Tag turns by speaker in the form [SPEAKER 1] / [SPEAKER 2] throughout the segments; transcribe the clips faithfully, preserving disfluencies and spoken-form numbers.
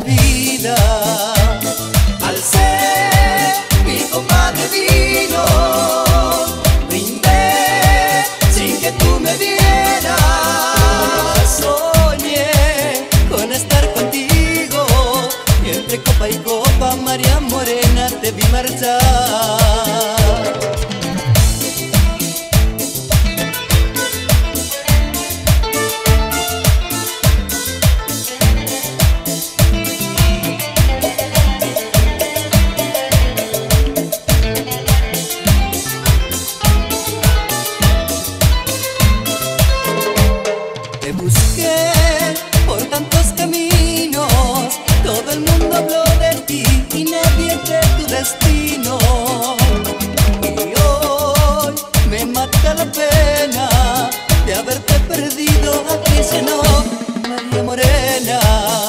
[SPEAKER 1] vida. Al ser mi copa de vino, brindé sin que tú me vieras. Soñé con estar contigo y entre copa y copa, María Morena, te vi marchar. Te busqué por tantos caminos, todo el mundo habló de ti y nadie de tu destino. Y hoy me mata la pena de haberte perdido, aquí se no, María Morena.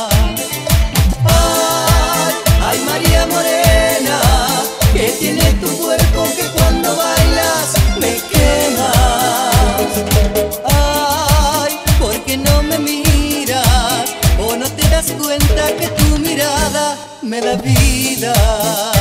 [SPEAKER 1] Ay, ay María Morena, que tiene tu cuerpo que cuando bailas me quemas. Que no me miras o no te das cuenta que tu mirada me da vida.